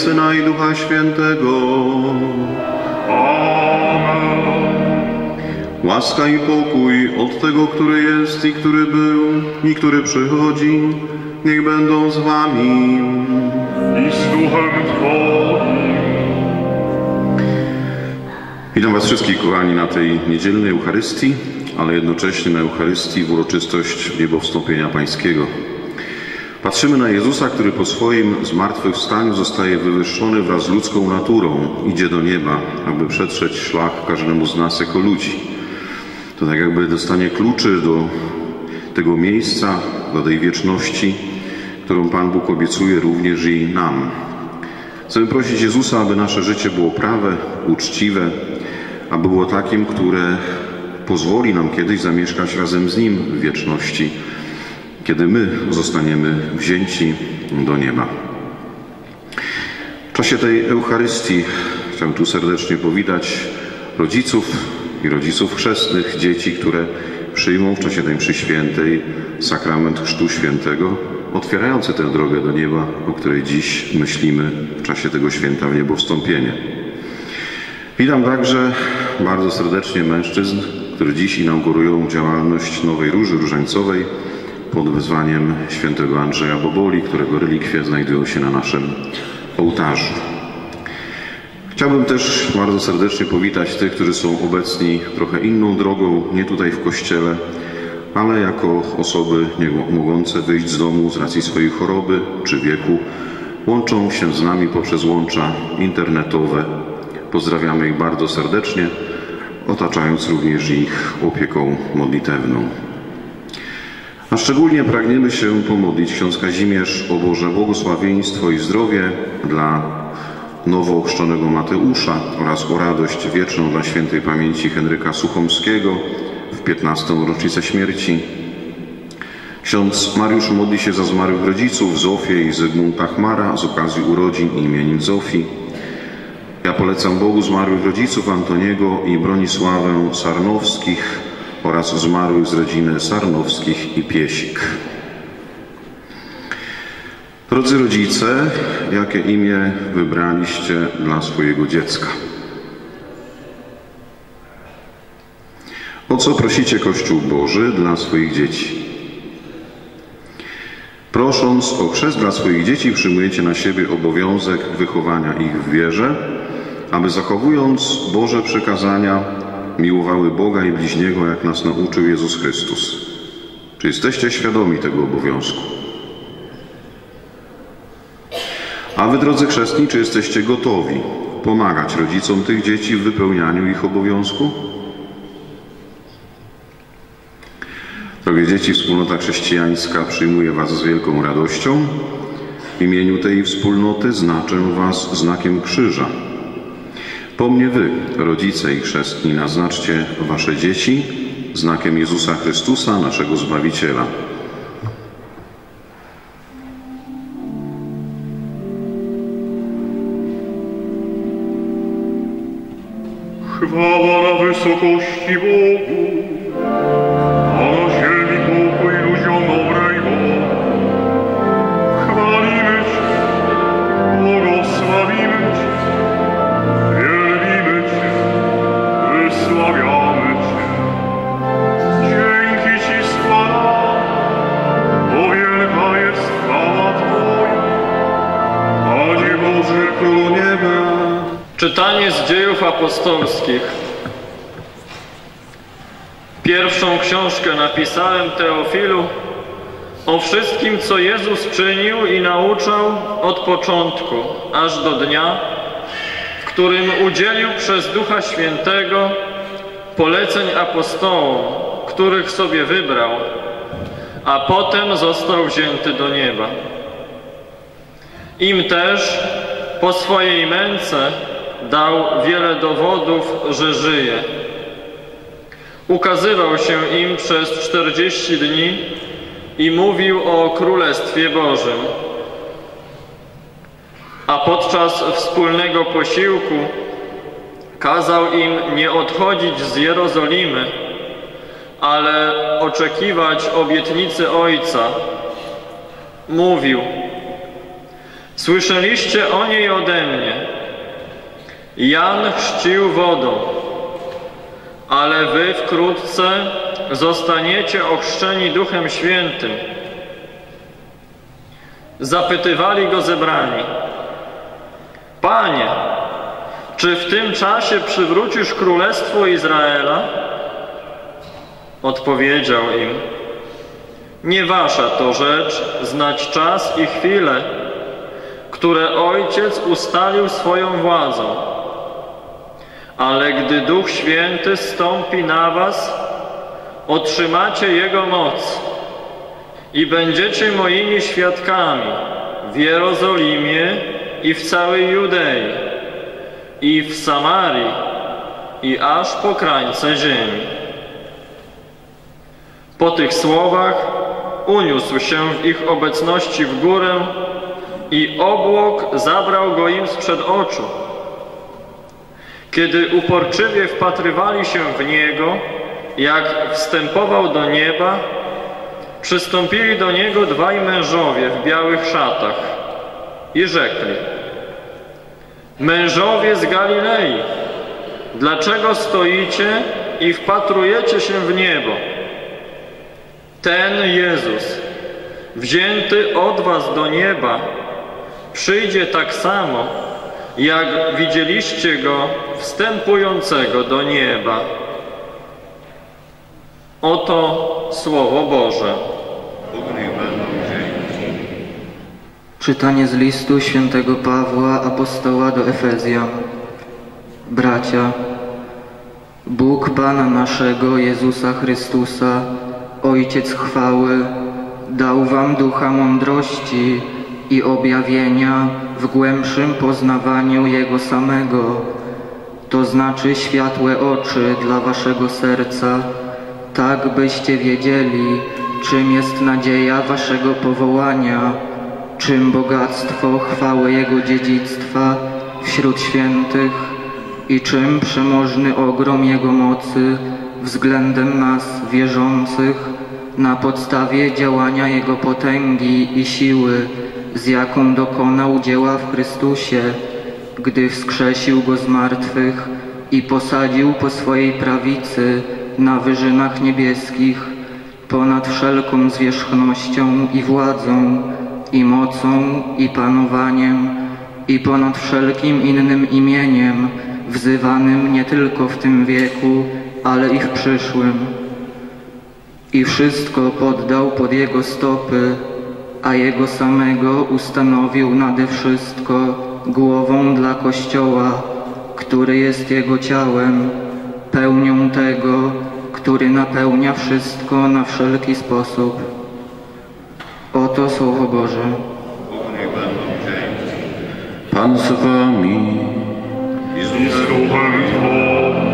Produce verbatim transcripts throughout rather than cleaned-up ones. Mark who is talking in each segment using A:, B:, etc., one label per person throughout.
A: Syna i Ducha Świętego.
B: Amen.
A: Łaska i pokój od tego, który jest i który był i który przychodzi, niech będą z wami.
B: I z duchem Twoim.
A: Witam was wszystkich, kochani, na tej niedzielnej Eucharystii, ale jednocześnie na Eucharystii w uroczystość niebowstąpienia Pańskiego. Patrzymy na Jezusa, który po swoim zmartwychwstaniu zostaje wywyższony wraz z ludzką naturą, idzie do nieba, aby przetrzeć szlak każdemu z nas jako ludzi. To tak jakby dostanie kluczy do tego miejsca, do tej wieczności, którą Pan Bóg obiecuje również i nam. Chcemy prosić Jezusa, aby nasze życie było prawe, uczciwe, aby było takim, które pozwoli nam kiedyś zamieszkać razem z Nim w wieczności, kiedy my zostaniemy wzięci do nieba. W czasie tej Eucharystii chciałem tu serdecznie powitać rodziców i rodziców chrzestnych, dzieci, które przyjmą w czasie tej mszy świętej sakrament Chrztu Świętego, otwierający tę drogę do nieba, o której dziś myślimy w czasie tego święta w niebowstąpienie. Witam także bardzo serdecznie mężczyzn, którzy dziś inaugurują działalność Nowej Róży Różańcowej pod wezwaniem świętego Andrzeja Boboli, którego relikwie znajdują się na naszym ołtarzu. Chciałbym też bardzo serdecznie powitać tych, którzy są obecni trochę inną drogą, nie tutaj w kościele, ale jako osoby nie mogące wyjść z domu z racji swojej choroby czy wieku, łączą się z nami poprzez łącza internetowe. Pozdrawiamy ich bardzo serdecznie, otaczając również ich opieką modlitewną. A szczególnie pragniemy się pomodlić, ksiądz Kazimierz, o Boże błogosławieństwo i zdrowie dla nowo ochrzczonego Mateusza oraz o radość wieczną dla świętej pamięci Henryka Suchomskiego w piętnastą rocznicę śmierci. Ksiądz Mariusz modli się za zmarłych rodziców Zofię i Zygmunta Chmara z okazji urodzin i imienin Zofii. Ja polecam Bogu zmarłych rodziców Antoniego i Bronisławę Sarnowskich oraz zmarłych z rodziny Sarnowskich i Piesik. Drodzy rodzice, jakie imię wybraliście dla swojego dziecka? O co prosicie Kościół Boży dla swoich dzieci? Prosząc o chrzest dla swoich dzieci, przyjmujecie na siebie obowiązek wychowania ich w wierze, aby zachowując Boże przykazania, miłowały Boga i bliźniego, jak nas nauczył Jezus Chrystus. Czy jesteście świadomi tego obowiązku? A wy, drodzy chrzestni, czy jesteście gotowi pomagać rodzicom tych dzieci w wypełnianiu ich obowiązku? Drogie dzieci, wspólnota chrześcijańska przyjmuje was z wielką radością. W imieniu tej wspólnoty znaczę was znakiem krzyża. Po mnie wy, rodzice i chrzestni, naznaczcie wasze dzieci znakiem Jezusa Chrystusa, naszego Zbawiciela.
B: Chwała na wysokości Bogu, a na ziemi pokój ludziom dobrej woli. Chwalimy Cię, błogosławimy Cię, wielbimy Cię, wysławiamy Cię. Dzięki Ci składamy, bo wielka jest chwała Twoja, Panie Boże, Królu nieba.
C: Czytanie z Dziejów Apostolskich. Pierwszą książkę napisałem, Teofilu, o wszystkim, co Jezus czynił i nauczał od początku, aż do dnia, w którym udzielił przez Ducha Świętego poleceń apostołom, których sobie wybrał, a potem został wzięty do nieba. Im też po swojej męce dał wiele dowodów, że żyje. Ukazywał się im przez czterdzieści dni i mówił o Królestwie Bożym. A podczas wspólnego posiłku kazał im nie odchodzić z Jerozolimy, ale oczekiwać obietnicy Ojca. Mówił: Słyszeliście o niej ode mnie. Jan chrzcił wodą, ale wy wkrótce zostaniecie ochrzczeni Duchem Świętym. Zapytywali go zebrani: Panie, czy w tym czasie przywrócisz królestwo Izraela? Odpowiedział im: Nie wasza to rzecz znać czas i chwilę, które Ojciec ustalił swoją władzą. Ale gdy Duch Święty zstąpi na was, otrzymacie Jego moc i będziecie moimi świadkami w Jerozolimie i w całej Judei, i w Samarii, i aż po krańce ziemi. Po tych słowach uniósł się w ich obecności w górę i obłok zabrał go im sprzed oczu. Kiedy uporczywie wpatrywali się w Niego, jak wstępował do nieba, przystąpili do Niego dwaj mężowie w białych szatach i rzekli: Mężowie z Galilei, dlaczego stoicie i wpatrujecie się w niebo? Ten Jezus, wzięty od was do nieba, przyjdzie tak samo, jak widzieliście Go wstępującego do nieba. Oto Słowo Boże.
D: Czytanie z listu świętego Pawła, apostoła do Efezjan. Bracia, Bóg Pana naszego Jezusa Chrystusa, Ojciec chwały, dał wam ducha mądrości i objawienia w głębszym poznawaniu Jego samego, to znaczy światłe oczy dla waszego serca, tak byście wiedzieli, czym jest nadzieja waszego powołania, czym bogactwo chwały Jego dziedzictwa wśród świętych i czym przemożny ogrom Jego mocy względem nas wierzących na podstawie działania Jego potęgi i siły, z jaką dokonał dzieła w Chrystusie, gdy wskrzesił Go z martwych i posadził po swojej prawicy na wyżynach niebieskich, ponad wszelką zwierzchnością i władzą, i mocą, i panowaniem, i ponad wszelkim innym imieniem, wzywanym nie tylko w tym wieku, ale i w przyszłym. I wszystko poddał pod Jego stopy, a Jego samego ustanowił nade wszystko głową dla Kościoła, który jest Jego ciałem, pełnią tego, który napełnia wszystko na wszelki sposób. Oto Słowo Boże.
A: Pan z wami.
B: I z duchem Twoim.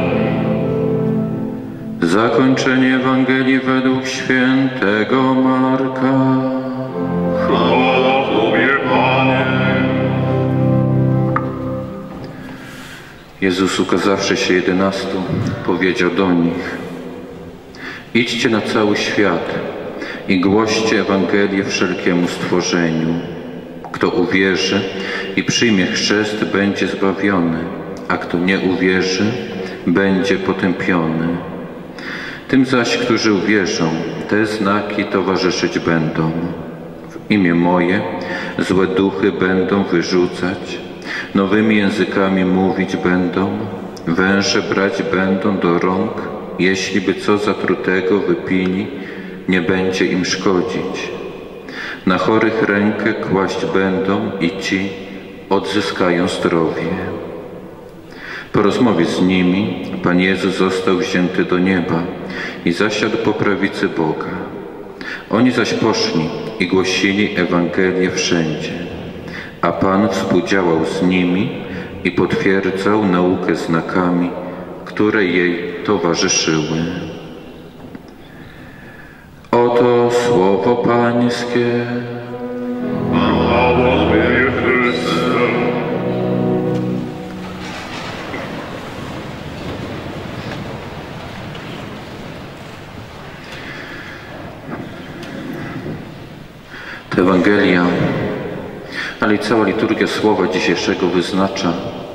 A: Zakończenie Ewangelii według świętego Marka.
B: Chwała Tobie, Panie.
A: Jezus, ukazawszy się jedenastu, powiedział do nich: Idźcie na cały świat i głoście Ewangelię wszelkiemu stworzeniu. Kto uwierzy i przyjmie chrzest, będzie zbawiony, a kto nie uwierzy, będzie potępiony. Tym zaś, którzy uwierzą, te znaki towarzyszyć będą. W imię moje złe duchy będą wyrzucać, nowymi językami mówić będą, węże brać będą do rąk, jeśli by co zatrutego wypili, nie będzie im szkodzić. Na chorych rękę kłaść będą i ci odzyskają zdrowie. Po rozmowie z nimi Pan Jezus został wzięty do nieba i zasiadł po prawicy Boga. Oni zaś poszli i głosili Ewangelię wszędzie, a Pan współdziałał z nimi i potwierdzał naukę znakami, które jej towarzyszyły. Oto Słowo Pańskie.
B: Chwała Tobie, Chryste.
A: Ta Ewangelia
E: ale i cała liturgia słowa dzisiejszego wyznacza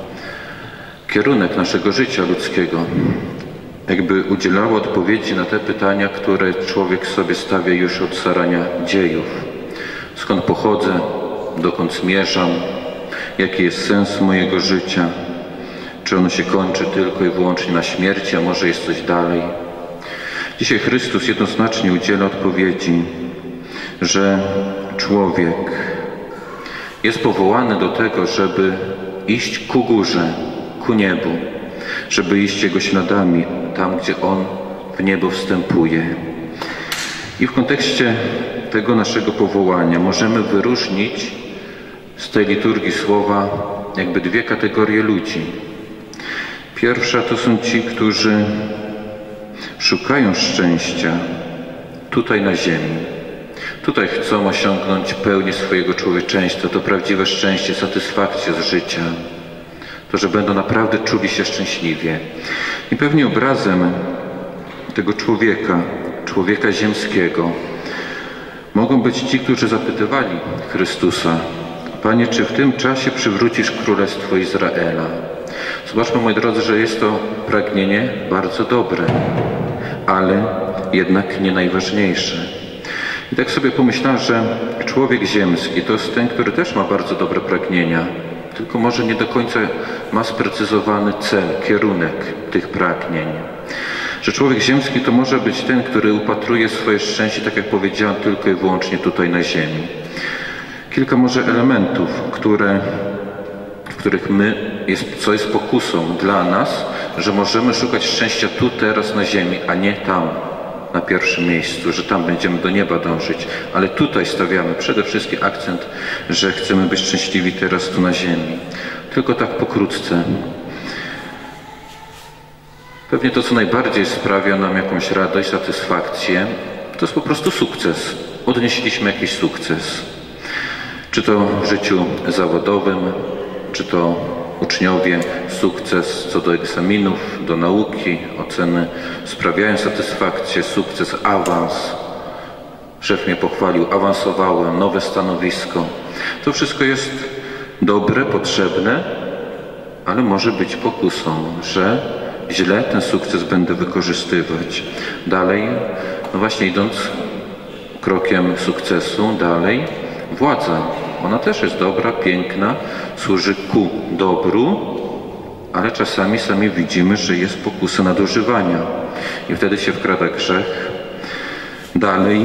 E: kierunek naszego życia ludzkiego, jakby udzielała odpowiedzi na te pytania, które człowiek sobie stawia już od zarania dziejów. Skąd pochodzę, dokąd zmierzam, jaki jest sens mojego życia, czy ono się kończy tylko i wyłącznie na śmierci, a może jest coś dalej. Dzisiaj Chrystus jednoznacznie udziela odpowiedzi, że człowiek jest powołany do tego, żeby iść ku górze, ku niebu, żeby iść Jego śladami, tam gdzie On w niebo wstępuje. I w kontekście tego naszego powołania możemy wyróżnić z tej liturgii słowa jakby dwie kategorie ludzi. Pierwsza to są ci, którzy szukają szczęścia tutaj na ziemi. Tutaj chcą osiągnąć pełnię swojego człowieczeństwa, to prawdziwe szczęście, satysfakcję z życia. To, że będą naprawdę czuli się szczęśliwie. I pewnie obrazem tego człowieka, człowieka ziemskiego, mogą być ci, którzy zapytywali Chrystusa: Panie, czy w tym czasie przywrócisz Królestwo Izraela? Zobaczmy, moi drodzy, że jest to pragnienie bardzo dobre, ale jednak nie najważniejsze. I tak sobie pomyślałem, że człowiek ziemski to jest ten, który też ma bardzo dobre pragnienia, tylko może nie do końca ma sprecyzowany cel, kierunek tych pragnień. Że człowiek ziemski to może być ten, który upatruje swoje szczęście, tak jak powiedziałem, tylko i wyłącznie tutaj na ziemi. Kilka może elementów, które, w których my, jest, co jest pokusą dla nas, że możemy szukać szczęścia tu, teraz na ziemi, a nie tam, na pierwszym miejscu, że tam będziemy do nieba dążyć. Ale tutaj stawiamy przede wszystkim akcent, że chcemy być szczęśliwi teraz tu na ziemi. Tylko tak pokrótce. Pewnie to, co najbardziej sprawia nam jakąś radość, satysfakcję, to jest po prostu sukces. Odnieśliśmy jakiś sukces. Czy to w życiu zawodowym, czy to uczniowie, sukces co do egzaminów, do nauki, oceny sprawiają satysfakcję, sukces, awans. Szef mnie pochwalił, awansowałem, nowe stanowisko. To wszystko jest dobre, potrzebne, ale może być pokusą, że źle ten sukces będę wykorzystywać. Dalej, no właśnie idąc krokiem sukcesu, dalej władza. Ona też jest dobra, piękna, służy ku dobru, ale czasami sami widzimy, że jest pokusa nadużywania i wtedy się wkrada grzech. Dalej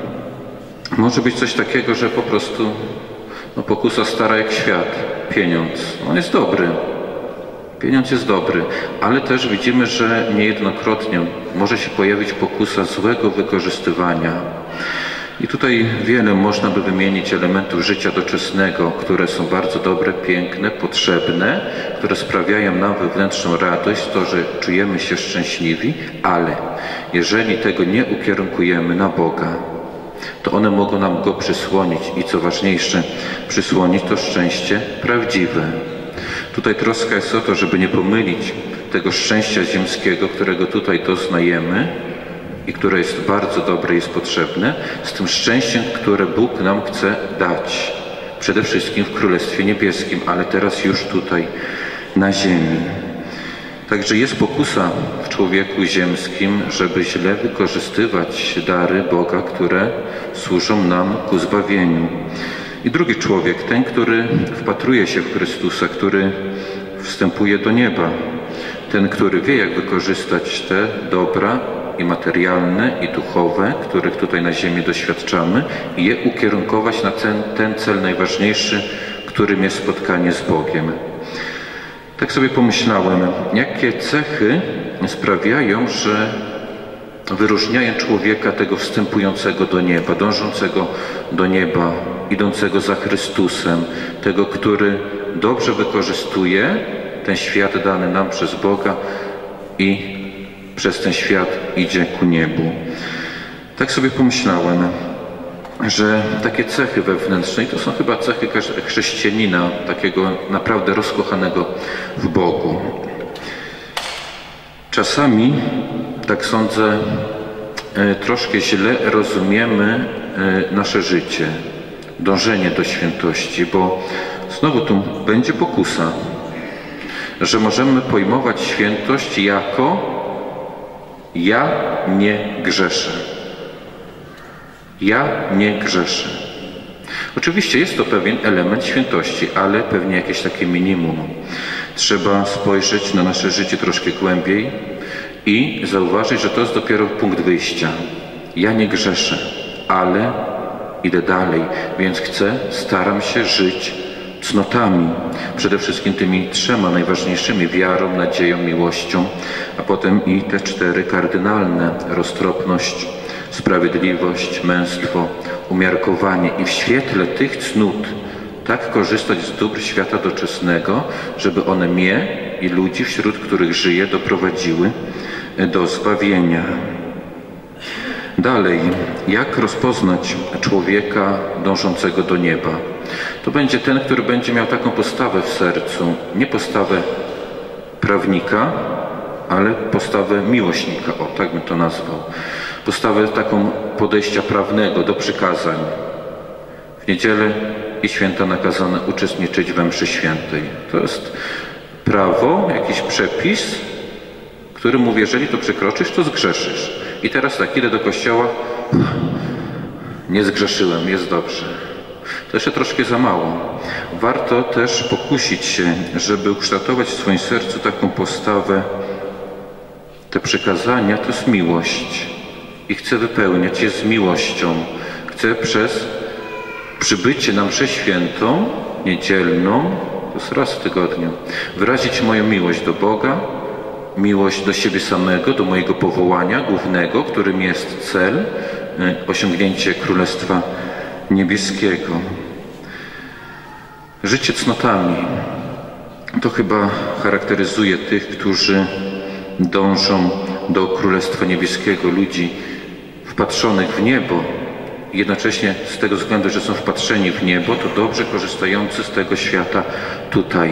E: może być coś takiego, że po prostu no, pokusa stara jak świat, pieniądz. On jest dobry, pieniądz jest dobry, ale też widzimy, że niejednokrotnie może się pojawić pokusa złego wykorzystywania. I tutaj wiele można by wymienić elementów życia doczesnego, które są bardzo dobre, piękne, potrzebne, które sprawiają nam wewnętrzną radość, to, że czujemy się szczęśliwi, ale jeżeli tego nie ukierunkujemy na Boga, to one mogą nam go przysłonić i co ważniejsze, przysłonić to szczęście prawdziwe. Tutaj troska jest o to, żeby nie pomylić tego szczęścia ziemskiego, którego tutaj doznajemy, i które jest bardzo dobre i jest potrzebne, z tym szczęściem, które Bóg nam chce dać. Przede wszystkim w Królestwie Niebieskim, ale teraz już tutaj na ziemi. Także jest pokusa w człowieku ziemskim, żeby źle wykorzystywać dary Boga, które służą nam ku zbawieniu. I drugi człowiek, ten, który wpatruje się w Chrystusa, który wstępuje do nieba. Ten, który wie, jak wykorzystać te dobra, i materialne, i duchowe, których tutaj na ziemi doświadczamy, i je ukierunkować na ten, ten cel najważniejszy, którym jest spotkanie z Bogiem. Tak sobie pomyślałem, jakie cechy sprawiają, że wyróżniają człowieka tego wstępującego do nieba, dążącego do nieba, idącego za Chrystusem, tego, który dobrze wykorzystuje ten świat dany nam przez Boga i przez ten świat idzie ku niebu. Tak sobie pomyślałem, że takie cechy wewnętrzne, i to są chyba cechy chrześcijanina, takiego naprawdę rozkochanego w Bogu. Czasami, tak sądzę, troszkę źle rozumiemy nasze życie. dążenie do świętości, bo znowu tu będzie pokusa, że możemy pojmować świętość jako ja nie grzeszę. Ja nie grzeszę. Oczywiście jest to pewien element świętości, ale pewnie jakieś takie minimum. Trzeba spojrzeć na nasze życie troszkę głębiej i zauważyć, że to jest dopiero punkt wyjścia. Ja nie grzeszę, ale idę dalej, więc chcę, staram się żyć cnotami. Przede wszystkim tymi trzema najważniejszymi: wiarą, nadzieją, miłością, a potem i te cztery kardynalne: roztropność, sprawiedliwość, męstwo, umiarkowanie. I w świetle tych cnót tak korzystać z dóbr świata doczesnego, żeby one mnie i ludzi, wśród których żyję, doprowadziły do zbawienia. Dalej, jak rozpoznać człowieka dążącego do nieba? To będzie ten, który będzie miał taką postawę w sercu, nie postawę prawnika, ale postawę miłośnika, o tak bym to nazwał. Postawę taką podejścia prawnego do przykazań. W niedzielę i święta nakazane uczestniczyć we mszy świętej. To jest prawo, jakiś przepis, który mówi, jeżeli to przekroczysz, to zgrzeszysz. I teraz tak, idę do kościoła, nie zgrzeszyłem, jest dobrze. To jeszcze troszkę za mało. Warto też pokusić się, żeby ukształtować w swoim sercu taką postawę. Te przykazania to jest miłość i chcę wypełniać je z miłością. Chcę przez przybycie na mszę świętą, niedzielną, to jest raz w tygodniu, wyrazić moją miłość do Boga, miłość do siebie samego, do mojego powołania głównego, którym jest cel, osiągnięcie Królestwa Niebieskiego. Życie cnotami to chyba charakteryzuje tych, którzy dążą do Królestwa Niebieskiego, ludzi wpatrzonych w niebo, jednocześnie z tego względu, że są wpatrzeni w niebo, to dobrze korzystający z tego świata tutaj.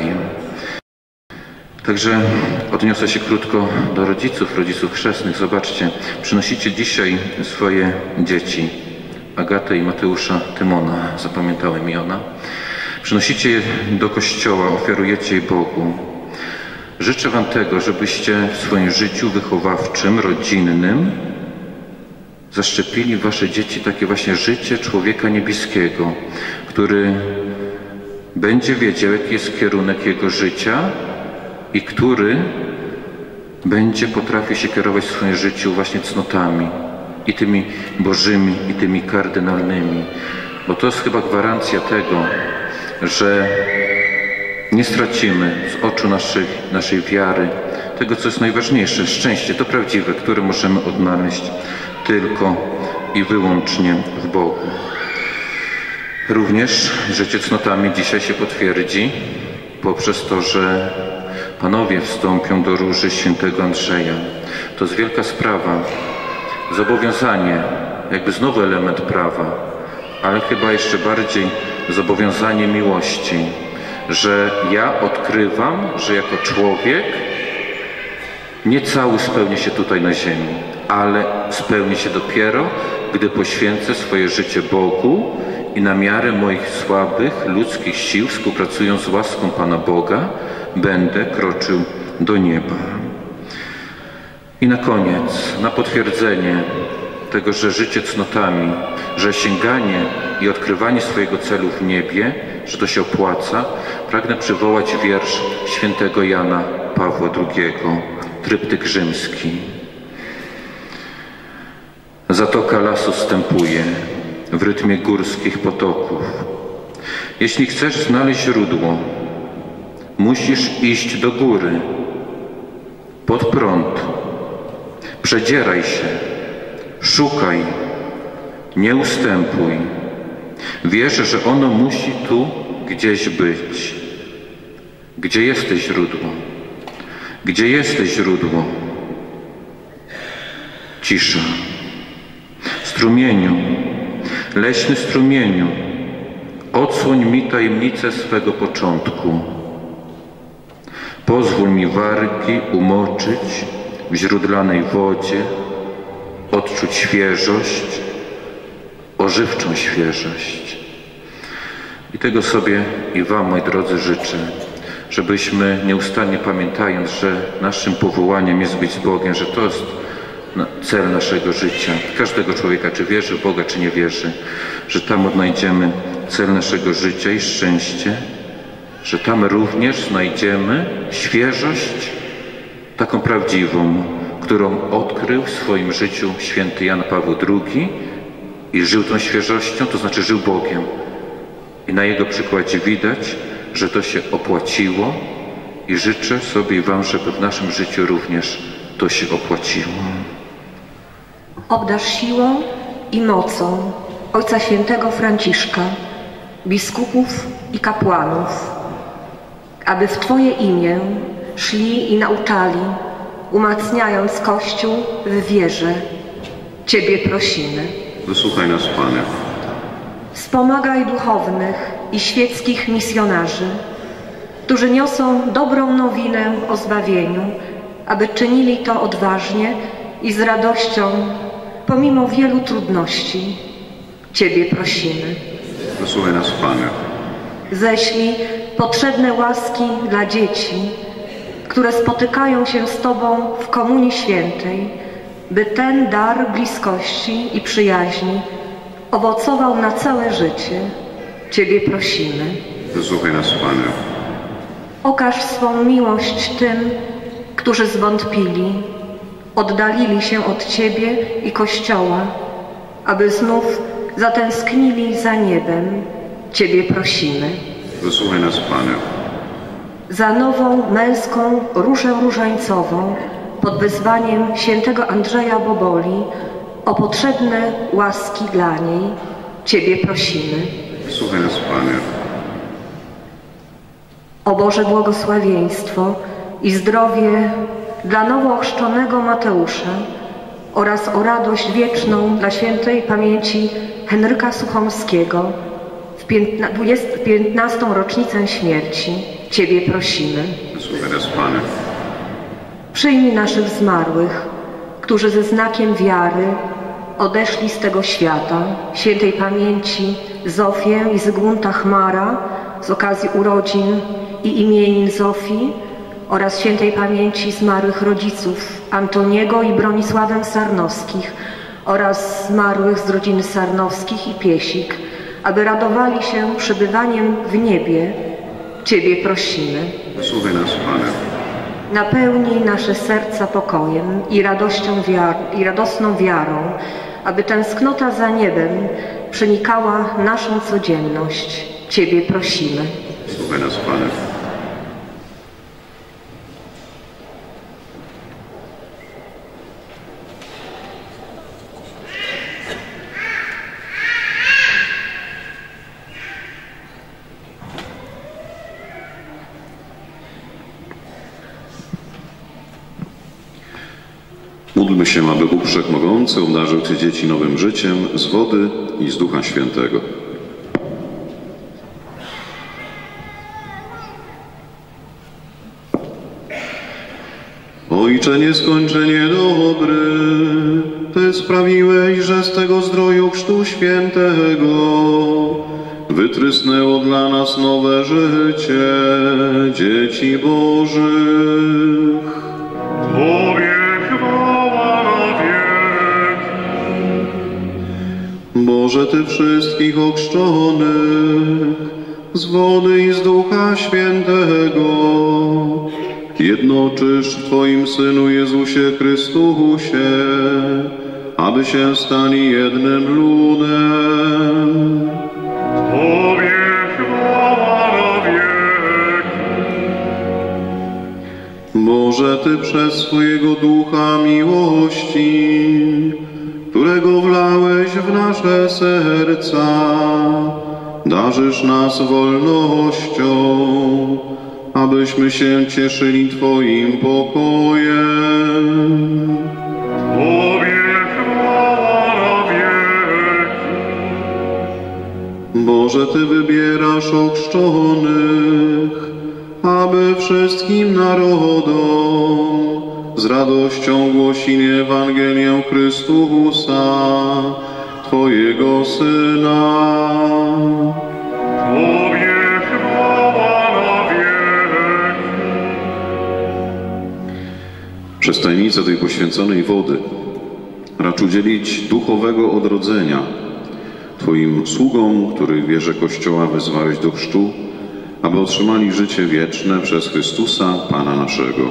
E: Także odniosę się krótko do rodziców, rodziców chrzestnych. Zobaczcie, przynosicie dzisiaj swoje dzieci, Agatę i Mateusza Tymona, zapamiętałem imiona. Przynosicie je do kościoła, ofiarujecie je Bogu. Życzę wam tego, żebyście w swoim życiu wychowawczym, rodzinnym zaszczepili w wasze dzieci takie właśnie życie człowieka niebieskiego, który będzie wiedział, jaki jest kierunek jego życia i który będzie potrafił się kierować w swoim życiu właśnie cnotami i tymi bożymi, i tymi kardynalnymi. Bo to jest chyba gwarancja tego, że nie stracimy z oczu naszej, naszej wiary tego, co jest najważniejsze, szczęście, to prawdziwe, które możemy odnaleźć tylko i wyłącznie w Bogu. Również życie cnotami dzisiaj się potwierdzi poprzez to, że panowie wstąpią do Róży Świętego Andrzeja. To jest wielka sprawa, zobowiązanie, jakby znowu element prawa, ale chyba jeszcze bardziej zobowiązanie miłości, że ja odkrywam, że jako człowiek nie cały spełni się tutaj na ziemi, ale spełni się dopiero, gdy poświęcę swoje życie Bogu i na miarę moich słabych, ludzkich sił, współpracując z łaską Pana Boga, będę kroczył do nieba. I na koniec, na potwierdzenie tego, że życie cnotami, że sięganie i odkrywanie swojego celu w niebie, że to się opłaca, pragnę przywołać wiersz świętego Jana Pawła drugiego, tryptyk rzymski. Zatoka lasu stępuje w rytmie górskich potoków. Jeśli chcesz znaleźć źródło, musisz iść do góry, pod prąd. Przedzieraj się, szukaj, nie ustępuj. Wierz, że ono musi tu gdzieś być. Gdzie jesteś źródło? Gdzie jesteś źródło? Cisza. Strumieniu, leśny strumieniu, odsłoń mi tajemnicę swego początku. Pozwól mi wargi umoczyć w źródlanej wodzie, odczuć świeżość, ożywczą świeżość. I tego sobie i Wam, moi drodzy, życzę, żebyśmy nieustannie pamiętając, że naszym powołaniem jest być z Bogiem, że to jest cel naszego życia, każdego człowieka, czy wierzy w Boga, czy nie wierzy, że tam odnajdziemy cel naszego życia i szczęście, że tam również znajdziemy świeżość, taką prawdziwą, którą odkrył w swoim życiu święty Jan Paweł drugi i żył tą świeżością, to znaczy żył Bogiem. I na jego przykładzie widać, że to się opłaciło i życzę sobie i Wam, żeby w naszym życiu również to się opłaciło.
F: Obdarz siłą i mocą Ojca Świętego Franciszka, biskupów i kapłanów, aby w Twoje imię szli i nauczali, umacniając Kościół w wierze. Ciebie prosimy.
A: Wysłuchaj nas, Panie.
F: Wspomagaj duchownych i świeckich misjonarzy, którzy niosą dobrą nowinę o zbawieniu, aby czynili to odważnie i z radością, pomimo wielu trudności. Ciebie prosimy.
A: Wysłuchaj nas, Panie.
F: Ześlij potrzebne łaski dla dzieci, które spotykają się z Tobą w Komunii Świętej, by ten dar bliskości i przyjaźni owocował na całe życie. Ciebie prosimy.
A: Wysłuchaj nas, Panie.
F: Okaż swą miłość tym, którzy zwątpili, oddalili się od Ciebie i Kościoła, aby znów zatęsknili za niebem. Ciebie prosimy.
A: Wysłuchaj nas, Panie.
F: Za nową męską różę różańcową pod wezwaniem świętego Andrzeja Boboli o potrzebne łaski dla niej. Ciebie prosimy.
A: Wysłuchaj nas, Panie.
F: O Boże błogosławieństwo i zdrowie dla nowo ochrzczonego Mateusza oraz o radość wieczną dla świętej pamięci Henryka Suchomskiego w piętnastą rocznicę śmierci. Ciebie prosimy.
A: Wysłuchaj nas, Panie.
F: Przyjmij naszych zmarłych, którzy ze znakiem wiary odeszli z tego świata, świętej pamięci Zofię i Zygmunta Chmara z okazji urodzin i imienin Zofii oraz świętej pamięci zmarłych rodziców Antoniego i Bronisławę Sarnowskich oraz zmarłych z rodziny Sarnowskich i Piesik, aby radowali się przebywaniem w niebie. Ciebie prosimy.
A: Wysłuchaj nas, Panie.
F: Napełnij nasze serca pokojem i radością wiar i radosną wiarą, aby tęsknota za niebem przenikała naszą codzienność. Ciebie prosimy.
A: Wysłuchaj nas, Panie. Módlmy się, aby Bóg Wszechmogący obdarzył Cię dzieci nowym życiem z wody i z Ducha Świętego. Ojcze nieskończenie dobry, Ty sprawiłeś, że z tego zdroju Chrztu Świętego wytrysnęło dla nas nowe życie dzieci Bożych.
B: Tobie chwała na wiek.
A: Boże, Ty wszystkich ochrzczonych z wody i z Ducha Świętego jednoczysz w Twoim Synu Jezusie Chrystusie, aby się stali jednym ludem.
B: Tobie chwała na wiek.
A: Boże, Ty przez swojego Ducha miłości, którego wlałeś w nasze serca, darzysz nas wolnością, abyśmy się cieszyli Twoim pokojem.
B: Tobie chwała na wiek.
A: Boże, Ty wybierasz ochrzczonych, aby wszystkim narodom z radością głosili Ewangelię Chrystusa, Twojego Syna.
B: Tobie chwała na wieki.
A: Przez tajemnicę tej poświęconej wody racz udzielić duchowego odrodzenia Twoim sługom, których w wierze Kościoła wezwałeś do chrztu, aby otrzymali życie wieczne przez Chrystusa, Pana naszego.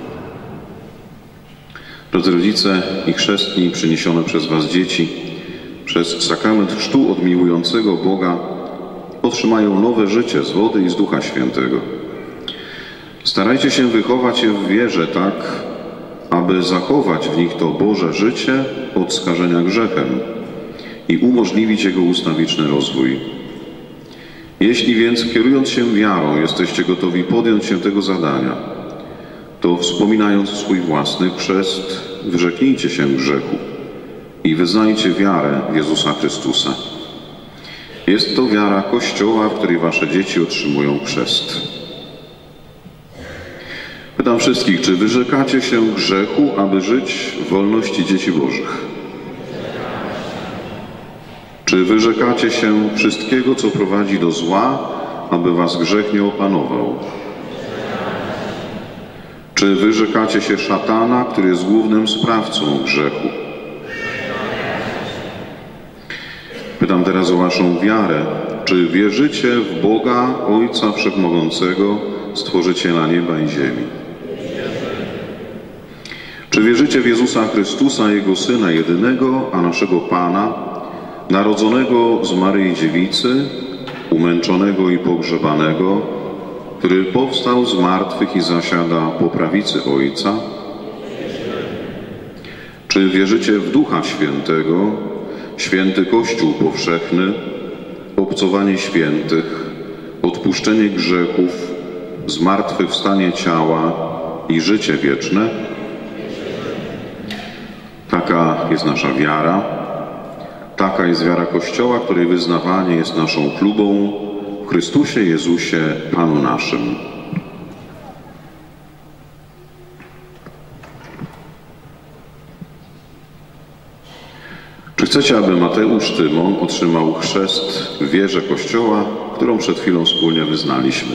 A: Drodzy rodzice i chrzestni, przyniesione przez Was dzieci, przez sakrament chrztu od miłującego Boga otrzymają nowe życie z wody i z Ducha Świętego. Starajcie się wychować je w wierze tak, aby zachować w nich to Boże życie od skażenia grzechem i umożliwić jego ustawiczny rozwój. Jeśli więc, kierując się wiarą, jesteście gotowi podjąć się tego zadania, to wspominając swój własny chrzest, wyrzeknijcie się grzechu i wyznajcie wiarę w Jezusa Chrystusa. Jest to wiara Kościoła, w której wasze dzieci otrzymują chrzest. Pytam wszystkich, czy wyrzekacie się grzechu, aby żyć w wolności dzieci Bożych? Czy wyrzekacie się wszystkiego, co prowadzi do zła, aby was grzech nie opanował? Czy wyrzekacie się szatana, który jest głównym sprawcą grzechu? Pytam teraz o waszą wiarę. Czy wierzycie w Boga, Ojca Wszechmogącego, Stworzyciela nieba i ziemi? Czy wierzycie w Jezusa Chrystusa, Jego Syna jedynego, a naszego Pana, narodzonego z Maryi Dziewicy, umęczonego i pogrzebanego, który powstał z martwych i zasiada po prawicy Ojca? Czy wierzycie w Ducha Świętego, święty Kościół powszechny, obcowanie świętych, odpuszczenie grzechów, zmartwychwstanie ciała i życie wieczne? Taka jest nasza wiara. Taka jest wiara Kościoła, której wyznawanie jest naszą chlubą w Chrystusie Jezusie, Panu naszym. Czy chcecie, aby Mateusz Tymon otrzymał chrzest w wierze Kościoła, którą przed chwilą wspólnie wyznaliśmy?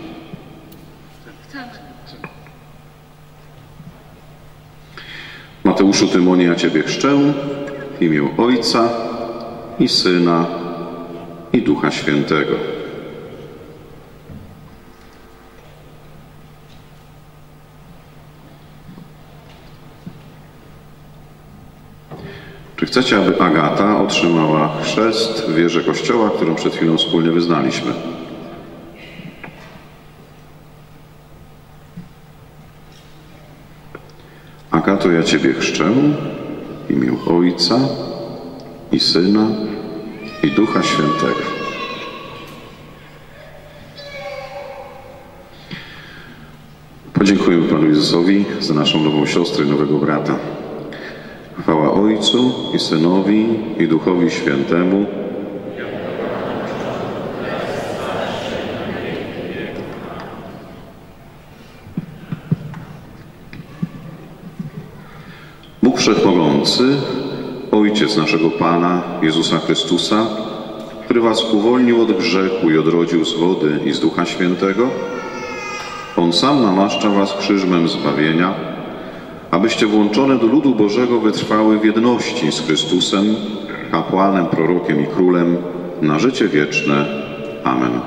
A: Mateuszu Tymonie, ja Ciebie chrzczę w imię Ojca i Syna i Ducha Świętego. Czy chcecie, aby Agata otrzymała chrzest w wierze Kościoła, którą przed chwilą wspólnie wyznaliśmy? Agato, ja Ciebie chrzczę w imię Ojca i Syna i Ducha Świętego. Podziękujemy Panu Jezusowi za naszą nową siostrę i nowego brata. Chwała Ojcu i Synowi i Duchowi Świętemu. Bóg Wszechmogący, Ojciec naszego Pana Jezusa Chrystusa, który was uwolnił od grzechu i odrodził z wody i z Ducha Świętego, On sam namaszcza was krzyżmem zbawienia, abyście włączone do ludu Bożego wytrwały w jedności z Chrystusem, kapłanem, prorokiem i królem na życie wieczne. Amen.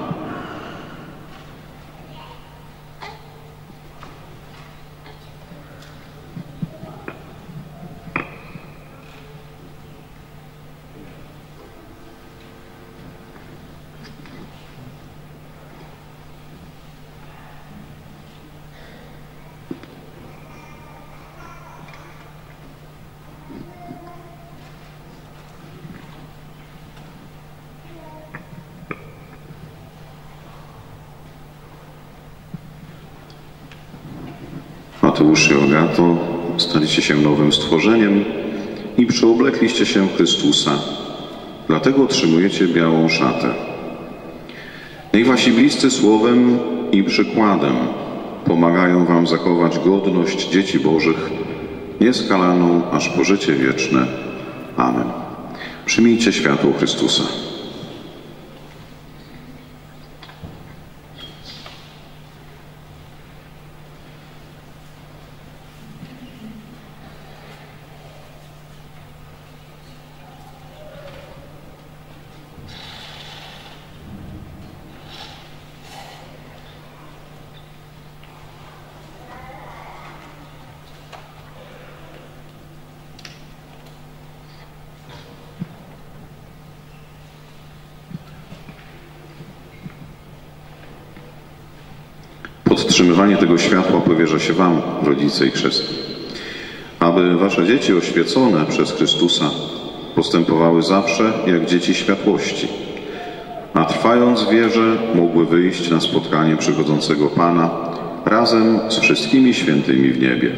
A: Mateusz i Agato, staliście się nowym stworzeniem i przyoblekliście się w Chrystusa. Dlatego otrzymujecie białą szatę. Niech wasi bliscy słowem i przykładem pomagają wam zachować godność dzieci Bożych, nieskalaną aż po życie wieczne. Amen. Przyjmijcie światło Chrystusa. Utrzymywanie tego światła powierza się Wam, rodzice i chrzestni, aby Wasze dzieci oświecone przez Chrystusa postępowały zawsze jak dzieci światłości, a trwając w wierze mogły wyjść na spotkanie przychodzącego Pana razem z wszystkimi świętymi w niebie.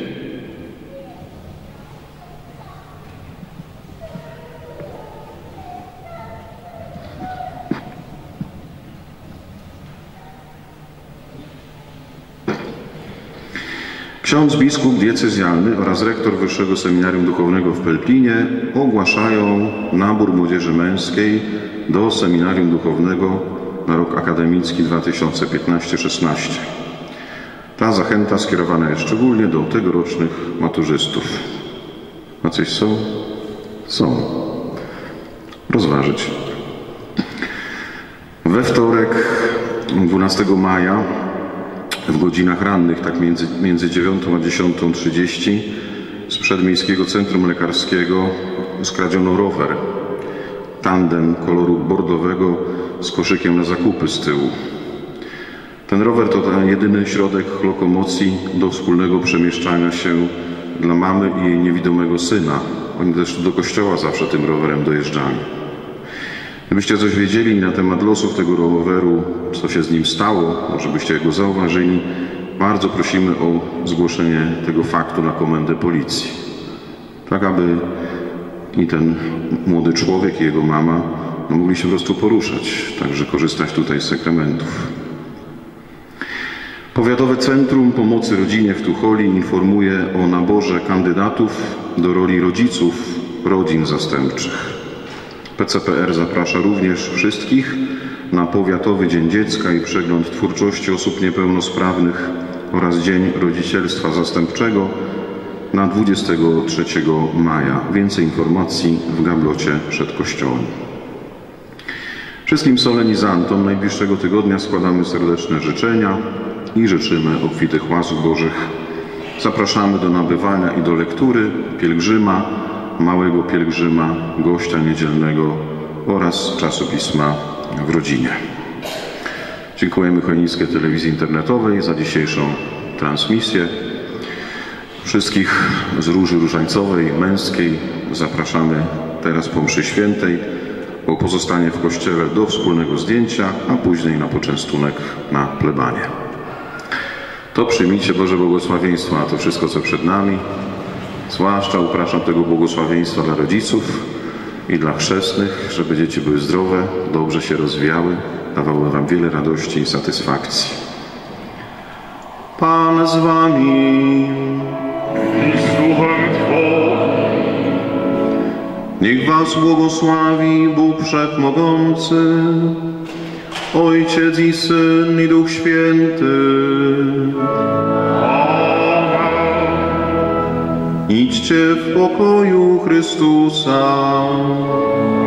A: Ksiądz biskup diecezjalny oraz rektor Wyższego Seminarium Duchownego w Pelplinie ogłaszają nabór młodzieży męskiej do Seminarium Duchownego na rok akademicki dwa tysiące piętnasty szesnasty. Ta zachęta skierowana jest szczególnie do tegorocznych maturzystów. A coś są? Są. Rozważyć. We wtorek, dwunastego maja, w godzinach rannych, tak między, między dziewiątą a dziesiątą trzydzieści, z przedmiejskiego centrum lekarskiego skradziono rower, tandem koloru bordowego z koszykiem na zakupy z tyłu. Ten rower to ten jedyny środek lokomocji do wspólnego przemieszczania się dla mamy i jej niewidomego syna. Oni też do kościoła zawsze tym rowerem dojeżdżali. Gdybyście coś wiedzieli na temat losów tego roweru, co się z nim stało, może byście go zauważyli, bardzo prosimy o zgłoszenie tego faktu na komendę policji. Tak, aby i ten młody człowiek, i jego mama no, mogli się po prostu poruszać, także korzystać tutaj z sakramentów. Powiatowe Centrum Pomocy Rodzinie w Tucholi informuje o naborze kandydatów do roli rodziców rodzin zastępczych. P C P R zaprasza również wszystkich na Powiatowy Dzień Dziecka i przegląd twórczości osób niepełnosprawnych oraz Dzień Rodzicielstwa Zastępczego na dwudziestego trzeciego maja. Więcej informacji w gablocie przed kościołem. Wszystkim solenizantom najbliższego tygodnia składamy serdeczne życzenia i życzymy obfitych łask Bożych. Zapraszamy do nabywania i do lektury pielgrzyma, małego pielgrzyma, gościa niedzielnego oraz czasopisma w rodzinie. Dziękujemy Chojnickiej Telewizji Internetowej za dzisiejszą transmisję. Wszystkich z Róży Różańcowej, męskiej zapraszamy teraz po mszy świętej o pozostanie w kościele do wspólnego zdjęcia, a później na poczęstunek na plebanie. To przyjmijcie Boże błogosławieństwo na to wszystko, co przed nami. Zwłaszcza upraszam tego błogosławieństwa dla rodziców i dla chrzestnych, żeby dzieci były zdrowe, dobrze się rozwijały, dawały Wam wiele radości i satysfakcji. Pan z Wami.
B: I z duchem Twoim.
A: Niech Was błogosławi Bóg Wszechmogący, Ojciec i Syn i Duch Święty. Idźcie w pokoju Chrystusa.